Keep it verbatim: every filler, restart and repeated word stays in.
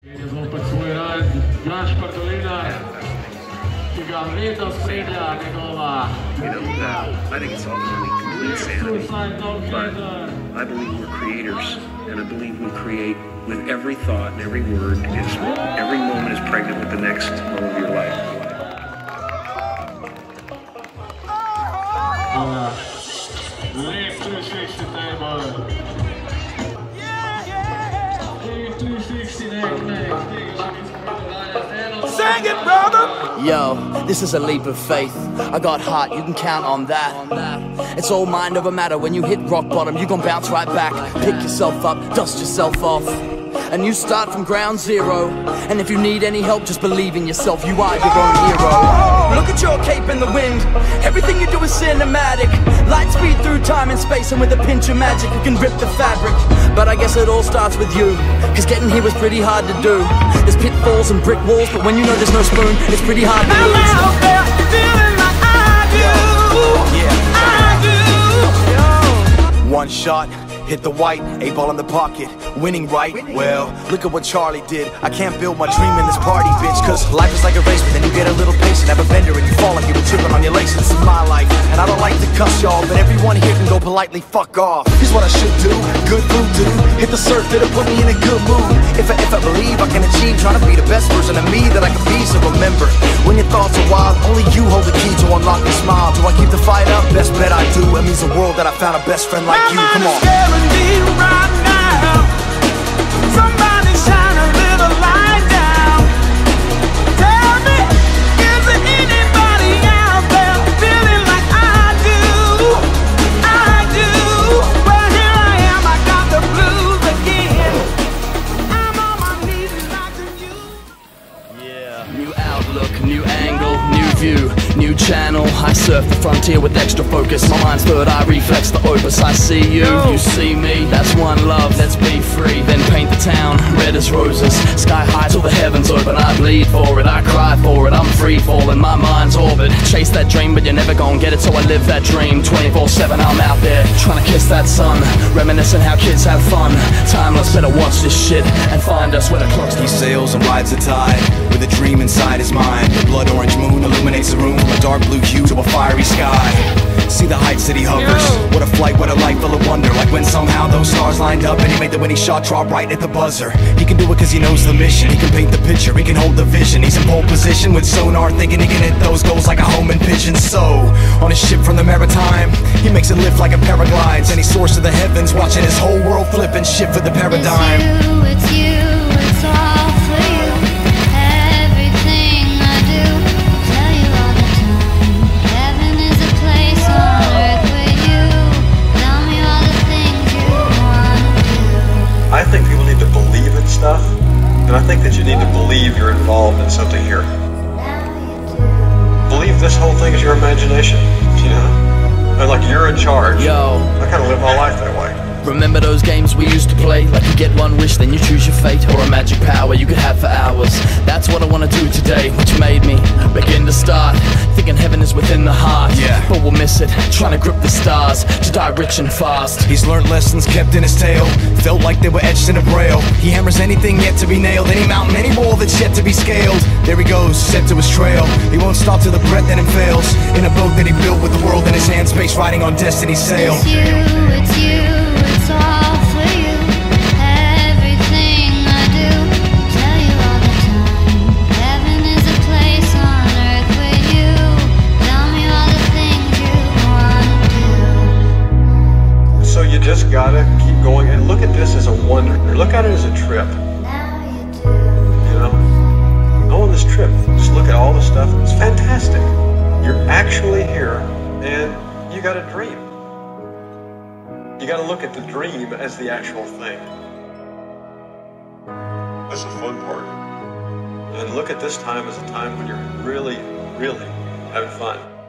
Zopet svoj rad, Gašper, Dolinar, ki ga vedno spremlja njegova. You know, uh, I think it's ultimately complete insanity. But I believe we're creators, and I believe we create with every thought and every word. Is every moment is pregnant with the next moment of your life. Uh, Live three sixty table. Sing it, brother! Yo, this is a leap of faith. I got heart, you can count on that. It's all mind over matter. When you hit rock bottom, you gon' bounce right back. Pick yourself up, dust yourself off, and you start from ground zero. And if you need any help, just believe in yourself. You are your own hero. Look at your cape in the wind. Everything you do is cinematic. Light speed through time and space, and with a pinch of magic, you can rip the fabric. But I guess it all starts with you, cause getting here was pretty hard to do. There's pitfalls and brick walls, but when you know there's no spoon, it's pretty hard to lose. I'm out there feeling like I do. Yeah, I do. One shot, hit the white, eight ball in the pocket, winning right. Well, look at what Charlie did. I can't build my dream in this party, bitch, cause life is like a race, but then you get a little patient, have a bender and you fall and you were tripping on your laces. This is my life, and I don't like to cuss y'all, but everyone here can go politely fuck off. Here's what I should do, good food dude, hit the surf, it'll put me in a good mood. If I, if I believe I can achieve, trying to be the best version of me that I can be. So remember, when your thoughts are wild, only you hold the key to unlock the smile. Do I keep the fight up? Best bet I do. It means the world that I found a best friend like you. Come on. Right now, somebody shine a little light down. Tell me, is there anybody out there feeling like I do? I do. Well, here I am, I got the blues again. I'm on my knees knocking you. Yeah. New outlook, new angle, new view, new channel. I surf the frontier with extra focus. My mind's third eye reflex the opus. I see you, you see me. That's one love, let's be free. Then paint the town red as roses. Sky high till the heavens open. I bleed for it, I cry for it. I'm free falling, my mind's orbit. Chase that dream, but you're never gonna get it, so I live that dream. twenty-four seven, I'm out there trying to kiss that sun, reminiscing how kids have fun. Timeless, better watch this shit and find us where the clocks. He sails and rides the tide with a dream inside his mind. The blood orange moon illuminates the room from a dark blue hue to a fiery sky. See the heights that he hovers. What a flight, what a life full of wonder. Like when somehow those stars lined up and he made the winning shot drop right at the buzzer. He can do it cause he knows the mission. He can paint the picture, he can hold the vision. He's in pole position with sonar, thinking he can hit those goals like a homing pigeon. So, on a ship from the maritime, he makes it lift like a paraglides. And he soars to the heavens, watching his whole world flip and shift for the paradigm. It's you, it's you, it's all for you. Everything I do, tell you all the time. Heaven is a place on earth with you. Tell me all the things you wanna do. I think people need to believe in stuff, and I think that you need to believe you're involved in something here. Believe this whole thing is your imagination, you know? And like you're in charge. Yo. I kind of live my life that way. Remember those games we used to play? Like you get one wish, then you choose your fate, or a magic power you could have for hours. That's what I want to do today, which made me begin to start thinking heaven is within the heart. Yeah. But we'll miss it, trying to grip the stars, to die rich and fast. He's learned lessons kept in his tail, felt like they were etched in a braille. He hammers anything yet to be nailed, any mountain, any wall that's yet to be scaled. There he goes, set to his trail. He won't stop till the breath in him fails. In a boat that he built with the world in his hands, space riding on destiny's sail. It's you, it's you. It's all for you. Everything I do, tell you all the time. Heaven is a place on earth with you. Tell me all the things you wanna do. So you just gotta keep going and look at this as a wonder. Look at it as a trip. Now you do. You know? Go on this trip. Just look at all the stuff. It's fantastic. You're actually here and you got a dream. You gotta look at the dream as the actual thing. That's the fun part. And look at this time as a time when you're really, really having fun.